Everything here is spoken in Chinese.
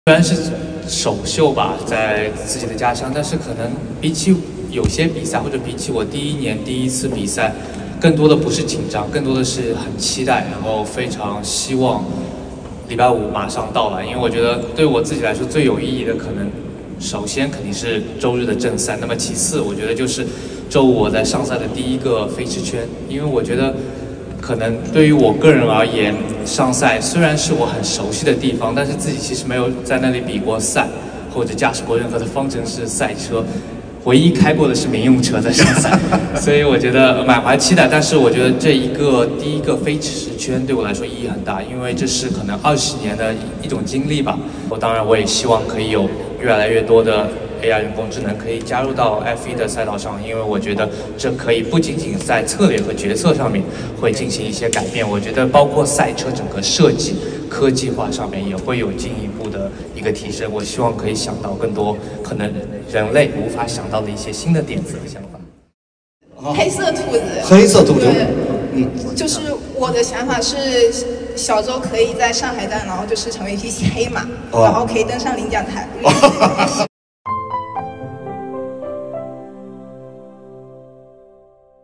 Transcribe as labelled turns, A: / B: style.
A: 虽然是首秀吧，在自己的家乡，但是可能比起有些比赛，或者比起我第一年第一次比赛，更多的不是紧张，更多的是很期待，然后非常希望礼拜五马上到来，因为我觉得对我自己来说最有意义的，可能首先肯定是周日的正赛，那么其次我觉得就是周五我在上赛的第一个飞驰圈，因为我觉得可能对于我个人而言，上赛虽然是我很熟悉的地方，但是自己其实没有在那里比过赛，或者驾驶过任何的方程式赛车，唯一开过的是民用车的上赛，所以我觉得满怀期待。但是我觉得这第一个飞驰圈对我来说意义很大，因为这是可能20年的一种经历吧。当然我也希望可以有越来越多的 AI 人工智能可以加入到 F1 的赛道上，因为我觉得这可以不仅仅在策略和决策上面会进行一些改变，我觉得包括赛车整个设计、科技化上面也会有进一步的一个提升。我希望可以想到更多可能人类无法想到的一些新的点子和想法。
B: 黑色兔子，
C: 黑色兔子，
B: 就是我的想法是，小周可以在上海站，然后就是成为一匹黑马，然后可以登上领奖台。